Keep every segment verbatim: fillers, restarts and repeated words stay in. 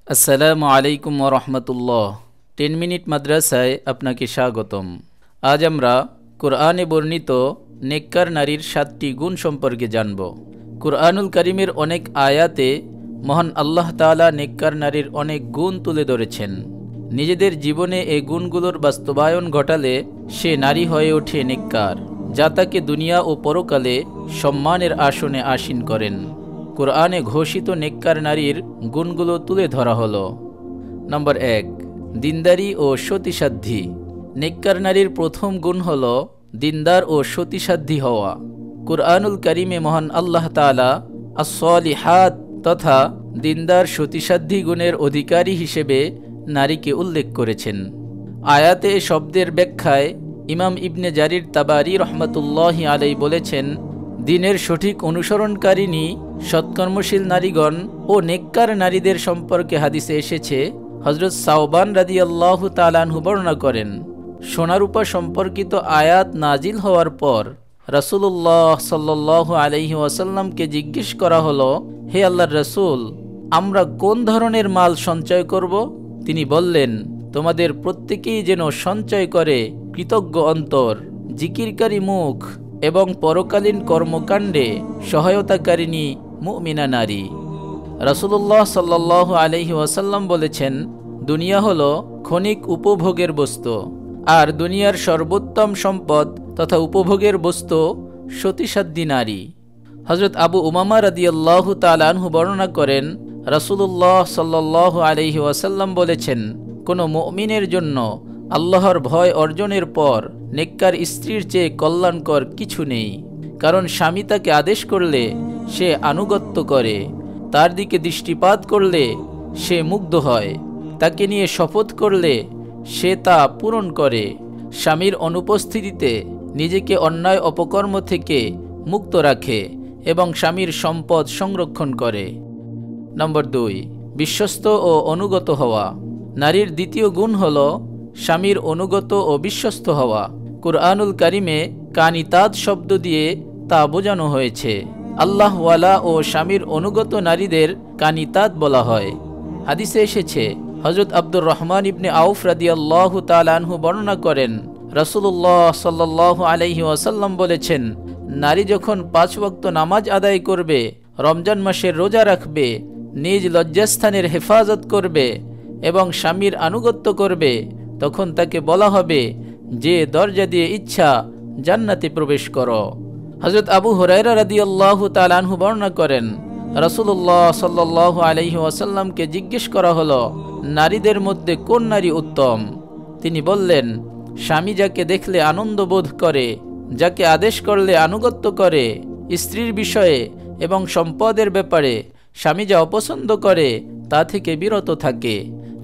আসসালামু আলাইকুম ওয়া রাহমাতুল্লাহ। টেন মিনিট মাদ্রাসায় আপনাকে স্বাগতম। আজ আমরা কোরআনে বর্ণিত নেককার নারীর সাতটি গুণ সম্পর্কে জানব। কুরআনুল কারীমের অনেক আয়াতে মহান আল্লাহ তাআলা নেককার নারীর অনেক গুণ তুলে ধরেছেন। নিজেদের জীবনে এই গুণগুলোর বাস্তবায়ন ঘটালে সে নারী হয়ে ওঠে নেককার, যা তাকে দুনিয়া ও পরকালে সম্মানের আসনে আসীন করেন। কোরআনে ঘোষিত নেককার নারীর গুণগুলো তুলে ধরা হলো। নম্বর এক, দিনদারি ও সতীসাধ্যী। নেককার নারীর প্রথম গুণ হল দিনদার ও সতীসাধ্যী হওয়া। কুরআনুল কারীমে মহান আল্লাহ তাআলা আস-সালিহাত তথা দিনদার সতীসাধ্যী গুণের অধিকারী হিসেবে নারীকে উল্লেখ করেছেন। আয়াতে শব্দের ব্যাখ্যায় ইমাম ইবনে জারির তাবারি রহমাতুল্লাহি আলাইহি বলেছেন, দিনের সঠিক অনুসরণকারিণী সৎকর্মশীল নারীগণ ও নেককার নারীদের সম্পর্কে হাদিসে এসেছে। হযরত সাওবান রাদিয়াল্লাহু তাআলা আনহু বর্ণনা করেন, সোনারূপা সম্পর্কিত আয়াত নাজিল হওয়ার পর রাসূলুল্লাহ সাল্লাল্লাহু আলাইহি ওয়াসাল্লামকে জিজ্ঞেস করা হলো, হে আল্লাহর রাসূল, আমরা কোন ধরনের মাল সঞ্চয় করব? তিনি বললেন, তোমাদের প্রত্যেকেই যেন সঞ্চয় করে কৃতজ্ঞ অন্তর, জিকিরকারী মুখ এবং পরকালীন কর্মকাণ্ডে সহায়তাকারিণী মুমিনা নারী। রাসূলুল্লাহ সাল্লাল্লাহু আলাইহি ওয়াসাল্লাম বলেছেন, দুনিয়া হলো ক্ষণিক উপভোগের বস্তু, আর দুনিয়ার সর্বোত্তম সম্পদ তথা উপভোগের বস্তু সতীসাধ্যী নারী। হযরত আবু উমামা রাদিয়াল্লাহু তাআলা আনহু বর্ণনা করেন, রাসূলুল্লাহ সাল্লাল্লাহু আলাইহি ওয়াসাল্লাম বলেছেন, কোনো মুমিনের জন্য আল্লাহর ভয় অর্জনের পর নেককার স্ত্রীর চেয়ে কল্যাণকর কিছু নেই। কারণ স্বামী তাকে আদেশ করলে সে আনুগত্য করে, তার দিকে দৃষ্টিপাত করলে সে মুগ্ধ হয়, তাকে নিয়ে শপথ করলে সে তা পূরণ করে, স্বামীর অনুপস্থিতিতে নিজেকে অন্যায় অপকর্ম থেকে মুক্ত রাখে এবং স্বামীর সম্পদ সংরক্ষণ করে। নম্বর দুই, বিশ্বস্ত ও অনুগত হওয়া। নারীর দ্বিতীয় গুণ হল স্বামীর অনুগত ও বিশ্বস্ত হওয়া। কুরআনুল কারীমে কানিতাত শব্দ দিয়ে তা বোঝানো হয়েছে। আল্লাহ ওয়ালা ও স্বামীর অনুগত নারীদের কানিতাত বলা হয়। হাদিসে এসেছে, হযরত আব্দুর রহমান ইবনে আউফ রাদিয়াল্লাহু তাআলা আনহু বর্ণনা করেন, রাসূলুল্লাহ সাল্লাল্লাহু আলাইহি ওয়াসাল্লাম বলেছেন, নারী যখন পাঁচ ওয়াক্ত নামাজ আদায় করবে, রমজান মাসের রোজা রাখবে, নিজ লজ্জাস্থানের হেফাজত করবে এবং স্বামীর আনুগত্য করবে, তখন তাকে বলা হবে যে দরজা দিয়ে ইচ্ছা জান্নাতে প্রবেশ করো। হযরত আবু হুরায়রা রাদিয়াল্লাহু তাআলা আনহু বর্ণনা করেন, রাসূলুল্লাহ সাল্লাল্লাহু আলাইহি ওয়াসাল্লামকে জিজ্ঞেস করা হলো, নারীদের মধ্যে কোন নারী উত্তম? তিনি বললেন, স্বামী যাকে দেখলে আনন্দ বোধ করে, যাকে আদেশ করলে আনুগত্য করে, স্ত্রীর বিষয়ে এবং সম্পদের ব্যাপারে স্বামী যা অপছন্দ করে তা থেকে বিরত থাকে।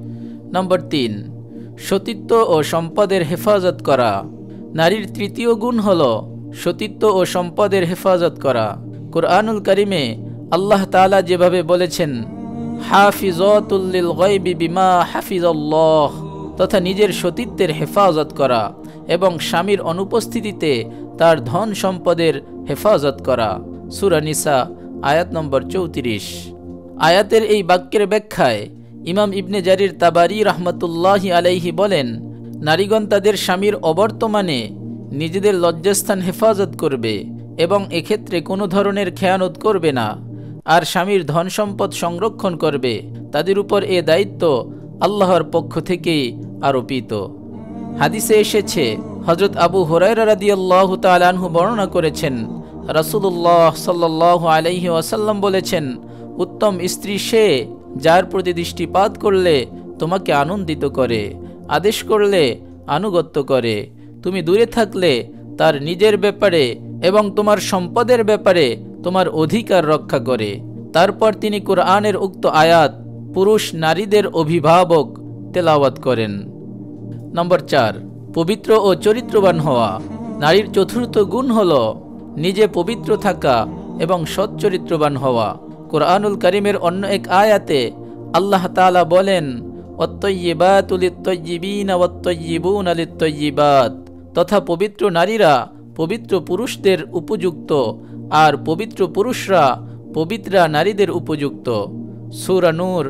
নম্বর তিন, সতীত্ব ও সম্পদের হেফাজত করা। নারীর তৃতীয় গুণ হল সতীত্ব ও সম্পদের হেফাজত করা। কুরআনুল কারীমে আল্লাহ তাআলা যেভাবে বলেছেন, হাফিজাতুল লিল গায়বি বিমা হাফিজাল্লাহ, তথা নিজের সতীত্বের হেফাজত করা এবং স্বামীর অনুপস্থিতিতে তার ধন সম্পদের হেফাজত করা। সূরা নিসা আয়াত নম্বর চৌত্রিশ। আয়াতের এই বাক্যের ব্যাখ্যায় ইমাম ইবনে জারির তাবারি রহমাতুল্লাহি আলাইহি বলেন, নারীগণ তাদের স্বামীর অবর্তমানে নিজেদের লজ্জাস্থান হেফাজত করবে এবং এক্ষেত্রে কোনো ধরনের খেয়ানত করবে না, আর স্বামীর ধন সম্পদ সংরক্ষণ করবে। তাদের উপর এ দায়িত্ব আল্লাহর পক্ষ থেকেই আরোপিত। হাদিসে এসেছে, হযরত আবু হুরায়রা রাদিয়াল্লাহু তাআলা আনহু বর্ণনা করেছেন, রাসূলুল্লাহ সাল্লাল্লাহু আলাইহি ওয়াসাল্লাম বলেছেন, উত্তম স্ত্রী সে যার প্রতি দৃষ্টিপাত করলে তোমাকে আনন্দিত করে, আদেশ করলে আনুগত্য করে, তুমি দূরে থাকলে তার নিজের ব্যাপারে এবং তোমার সম্পদের ব্যাপারে তোমার অধিকার রক্ষা করে। তারপর তিনি কুরআনের উক্ত আয়াত পুরুষ নারীদের অভিভাবক তেলাওয়াত করেন। নম্বর চার, পবিত্র ও চরিত্রবান হওয়া। নারীর চতুর্থ গুণ হল নিজে পবিত্র থাকা এবং সচ্চরিত্রবান হওয়া। কুরআনুল কারীমের অন্য এক আয়াতে আল্লাহ তাআলা বলেন, ওয়াত-তাইয়্যিবাতু লিত-তাইয়্যিবিনা ওয়াত-তাইয়্যিবুনা লিত-তাইয়্যিবাত, তথা পবিত্র নারীরা পবিত্র পুরুষদের উপযুক্ত আর পবিত্র পুরুষরা পবিত্রা নারীদের উপযুক্ত। সূরা নূর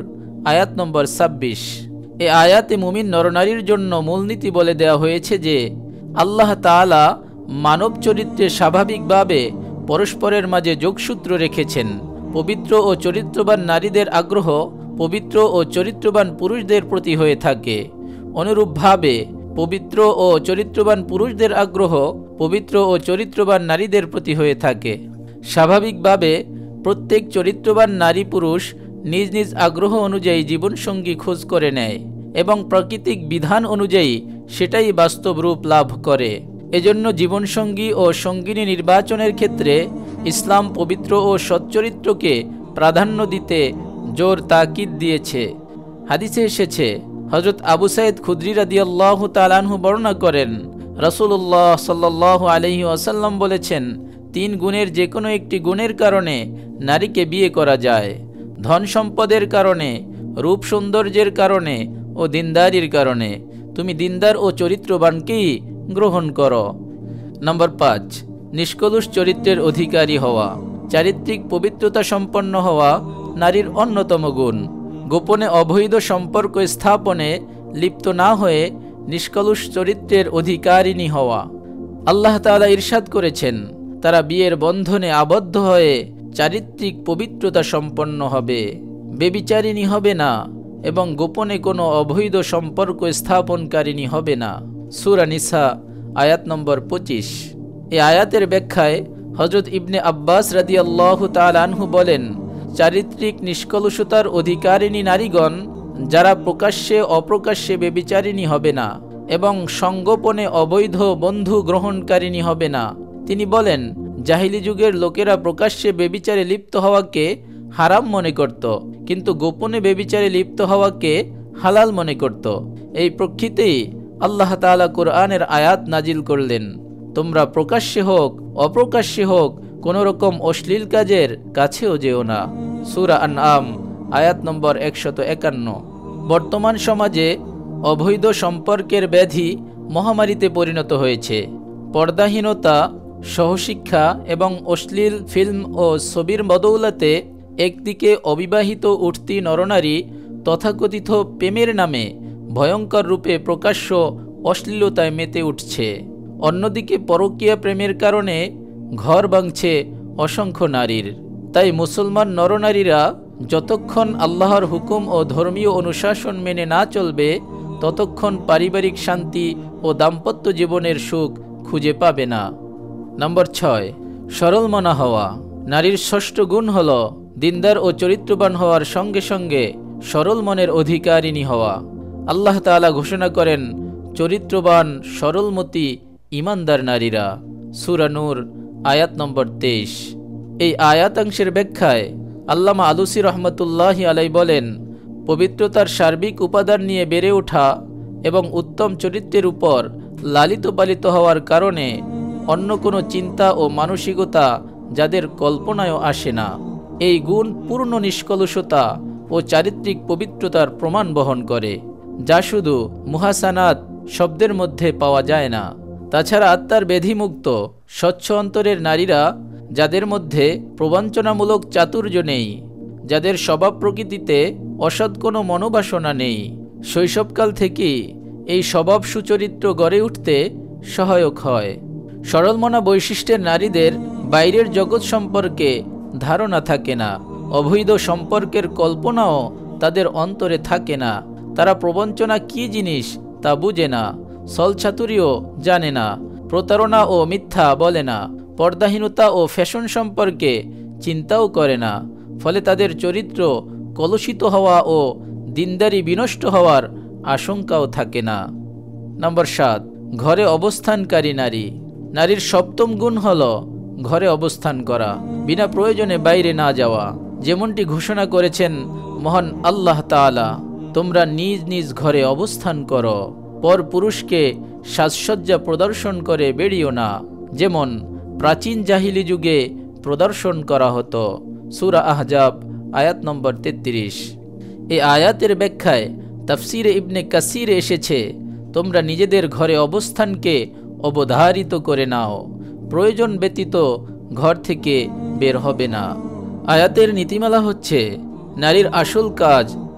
আয়াত নম্বর ছাব্বিশ। এ আয়াতে মুমিন নরনারীর জন্য মূলনীতি বলে দেওয়া হয়েছে যে আল্লাহ তাআলা মানব চরিত্রে স্বাভাবিকভাবে পরস্পরের মাঝে যোগসূত্র রেখেছেন। পবিত্র ও চরিত্রবান নারীদের আগ্রহ পবিত্র ও চরিত্রবান পুরুষদের প্রতি হয়ে থাকে। অনুরূপভাবে পবিত্র ও চরিত্রবান পুরুষদের আগ্রহ পবিত্র ও চরিত্রবান নারীদের প্রতি হয়ে থাকে। স্বাভাবিকভাবে প্রত্যেক চরিত্রবান নারী পুরুষ নিজ নিজ আগ্রহ অনুযায়ী জীবনসঙ্গী খোঁজ করে নেয় এবং প্রাকৃতিক বিধান অনুযায়ী সেটাই বাস্তব রূপ লাভ করে। এজন্য জীবনসঙ্গী ও সঙ্গিনী নির্বাচনের ক্ষেত্রে ইসলাম পবিত্র ও সচ্চরিত্রকে প্রাধান্য দিতে জোর তাকিদ দিয়েছে। হাদিসে এসেছে, হযরত আবু সাঈদ খুদরি রাদিয়াল্লাহু তাআলা আনহু বর্ণনা করেন, রাসূলুল্লাহ সাল্লাল্লাহু আলাইহি ওয়াসাল্লাম বলেছেন, তিন গুণের যে কোনো একটি গুণের কারণে নারীকে বিয়ে করা যায়: ধন সম্পদের কারণে, রূপ সৌন্দর্যের কারণে ও দিনদারির কারণে। তুমি দিনদার ও চরিত্রবানকেই গ্রহণ করো। নম্বর পাঁচ, নিষ্কলুষ চরিত্রের অধিকারী হওয়া। চারিত্রিক পবিত্রতা সম্পন্ন হওয়া নারীর অন্যতম গুণ। গোপনে অবৈধ সম্পর্ক স্থাপনে লিপ্ত না হয়ে নিষ্কলুষ চরিত্রের অধিকারিণী হওয়া। আল্লাহ তাআলা ইরশাদ করেছেন, তারা বিয়ের বন্ধনে আবদ্ধ হয়ে চারিত্রিক পবিত্রতা সম্পন্ন হবে, বেবিচারিণী হবে না এবং গোপনে কোনো অবৈধ সম্পর্ক স্থাপনকারিণী হবে না। সূরা নিসা আয়াত নম্বর পঁচিশ। এই আয়াতের ব্যাখ্যায় হযরত ইবনে আব্বাস রাদিয়াল্লাহু তাআলা আনহু বলেন, চারিত্রিক নিষ্কলুষতার অধিকারিণী নারীগণ যারা প্রকাশ্যে অপ্রকাশ্যে বেবিচারিণী হবে না এবং সংগোপনে অবৈধ বন্ধু গ্রহণকারিণী হবে না। তিনি বলেন, জাহিলি যুগের লোকেরা প্রকাশ্যে বেবিচারে লিপ্ত হওয়াকে হারাম মনে করত, কিন্তু গোপনে বেবিচারে লিপ্ত হওয়াকে হালাল মনে করত। এই প্রেক্ষিতেই আল্লাহ তাআলা কোরআনের আয়াত নাজিল করলেন, তোমরা প্রকাশ্যে হোক অপ্রকাশ্যে হোক কোনো রকম অশ্লীল কাজের কাছেও যেও না। সূরা আনআম আয়াত নম্বর একশত একান্ন। বর্তমান সমাজে অবৈধ সম্পর্কের ব্যাধি মহামারীতে পরিণত হয়েছে। পর্দাহীনতা, সহশিক্ষা এবং অশ্লীল ফিল্ম ও ছবির বদৌলতে একদিকে অবিবাহিত উঠতি নরনারী তথাকথিত প্রেমের নামে ভয়ঙ্কর রূপে প্রকাশ্য অশ্লীলতায় মেতে উঠছে, অন্যদিকে পরকীয়া প্রেমের কারণে ঘর ভাঙছে অসংখ্য নারীর। তাই মুসলমান নরনারীরা যতক্ষণ আল্লাহর হুকুম ও ধর্মীয় অনুশাসন মেনে না চলবে ততক্ষণ পারিবারিক শান্তি ও দাম্পত্য জীবনের সুখ খুঁজে পাবে না। নম্বর ছয়, সরল মনা হওয়া। নারীর ষষ্ঠ গুণ হল দিনদার ও চরিত্রবান হওয়ার সঙ্গে সঙ্গে সরল মনের অধিকারিণী হওয়া। আল্লাহ তাআলা ঘোষণা করেন, চরিত্রবান সরলমতি ঈমানদার নারীরা। সূরা নূর আয়াত নম্বর তেইশ। এই আয়াতাংশের ব্যাখ্যায় আল্লামা আলুসি রহমতুল্লাহি আলাই বলেন, পবিত্রতার সার্বিক উপাদান নিয়ে বেড়ে ওঠা এবং উত্তম চরিত্রের উপর লালিত পালিত হওয়ার কারণে অন্য কোনো চিন্তা ও মানসিকতা যাদের কল্পনায়ও আসে না। এই গুণ পূর্ণ নিষ্কলুষতা ও চারিত্রিক পবিত্রতার প্রমাণ বহন করে, যা শুধু মুহাসানাত শব্দের মধ্যে পাওয়া যায় না। তাছাড়া আত্মার ব্যাধিমুক্ত স্বচ্ছ অন্তরের নারীরা, যাদের মধ্যে প্রবঞ্চনামূলক চাতুর্য নেই, যাদের স্বভাব প্রকৃতিতে অসৎ কোনো মনোবাসনা নেই, শৈশবকাল থেকেই এই স্বভাব সুচরিত্র গড়ে উঠতে সহায়ক হয়। সরলমনা বৈশিষ্ট্যের নারীদের বাইরের জগৎ সম্পর্কে ধারণা থাকে না, অবৈধ সম্পর্কের কল্পনাও তাদের অন্তরে থাকে না। তারা প্রবঞ্চনা কী জিনিস তা বুঝে না, ছলচাতুরিও জানে না, প্রতারণা ও মিথ্যা বলে না, পর্দাহীনতা ও ফ্যাশন সম্পর্কে চিন্তাও করে না। ফলে তাদের চরিত্র কলুষিত হওয়া ও দিনদারি বিনষ্ট হওয়ার আশঙ্কাও থাকে না। নম্বর সাত, ঘরে অবস্থানকারী নারী। নারীর সপ্তম গুণ হল ঘরে অবস্থান করা, বিনা প্রয়োজনে বাইরে না যাওয়া। যেমনটি ঘোষণা করেছেন মহান আল্লাহ তাআলা, তোমরা নিজ নিজ ঘরে অবস্থান করো, পর পুরুষকে সাজসজ্জা প্রদর্শন করে বেরিও না, যেমন প্রাচীন জাহিলি যুগে প্রদর্শন করা হতো। সূরা আহজাব আয়াত নম্বর তেত্রিশ। এই আয়াতের ব্যাখ্যায় তাফসিরে ইবনে কাসিরে এসেছে, তোমরা নিজেদের ঘরে অবস্থানকে অবধারিত করে নাও, প্রয়োজন ব্যতীত ঘর থেকে বের হবে না। আয়াতের নীতিমালা হচ্ছে, নারীর আসল কাজ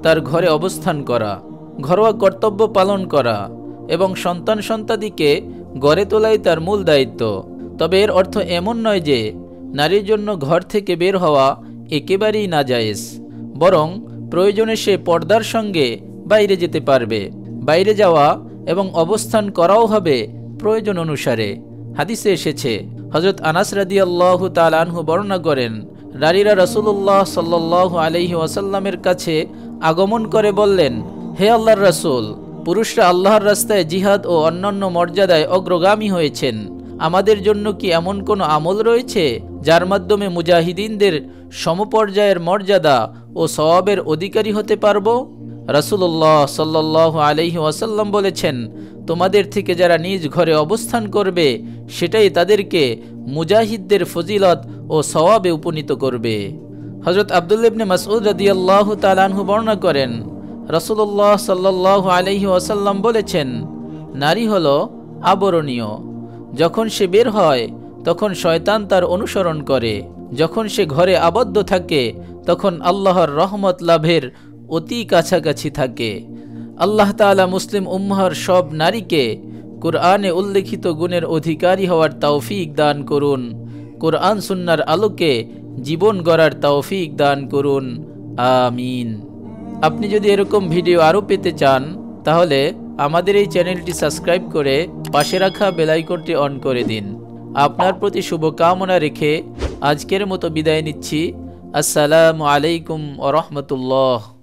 তার ঘরে অবস্থান করা, ঘরোয়া কর্তব্য পালন করা এবং সন্তান সন্তাদিকে গড়ে তোলাই তার মূল দায়িত্ব। তবে এর অর্থ এমন নয় যে নারীর জন্য ঘর থেকে বের হওয়া একেবারেই নাজায়েজ, বরং প্রয়োজনে সে পর্দার সঙ্গে বাইরে যেতে পারবে। বাইরে যাওয়া এবং অবস্থান করাও হবে প্রয়োজন অনুসারে। হাদিসে এসেছে, হযরত আনাস রাদিয়াল্লাহু তাআলা আনহু বর্ণনা করেন, নারীরা রাসূলুল্লাহ সাল্লাল্লাহু আলাইহি ওয়াসাল্লামের কাছে আগমন করে বললেন, হে আল্লাহর রাসূল, পুরুষরা আল্লাহর রাস্তায় জিহাদ ও অন্যান্য মর্যাদায় অগ্রগামী হয়েছেন। আমাদের জন্য কি এমন কোনো আমল রয়েছে যার মাধ্যমে মুজাহিদিনদের সমপর্যায়ের মর্যাদা ও সওয়াবের অধিকারী হতে পারব? রাসূলুল্লাহ সাল্লাল্লাহু আলাইহি ওয়াসাল্লাম বলেছেন, তোমাদের থেকে যারা নিজ ঘরে অবস্থান করবে সেটাই তাদেরকে মুজাহিদদের ফজিলত ও সওয়াবে উপনীত করবে। হযরত আব্দুল্লাহ ইবনে মাসউদ রাদিয়াল্লাহু তাআলা আনহু বর্ণনা করেন, রাসূলুল্লাহ সাল্লাল্লাহু আলাইহি ওয়াসাল্লাম বলেছেন, নারী হলো আবরণীয়। যখন সে বের হয় তখন শয়তান তার অনুসরণ করে। যখন সে ঘরে আবদ্ধ থাকে তখন আল্লাহর রহমত লাভের অতি কাছাকাছি থাকে। আল্লাহ তাআলা মুসলিম উম্মাহর সব নারীকে কুরআনে উল্লেখিত গুণের অধিকারী হওয়ার তৌফিক দান করুন। কুরআন সুন্নাহর আলোকে জীবন গড়ার তৌফিক দান করুন, আমিন। আপনি যদি এরকম ভিডিও আরও পেতে চান তাহলে আমাদের এই চ্যানেলটি সাবস্ক্রাইব করে পাশে রাখা বেল আইকনটি অন করে দিন। আপনার প্রতি শুভকামনা রেখে আজকের মতো বিদায় নিচ্ছি। আসসালামু আলাইকুম ওয়া রাহমাতুল্লাহ।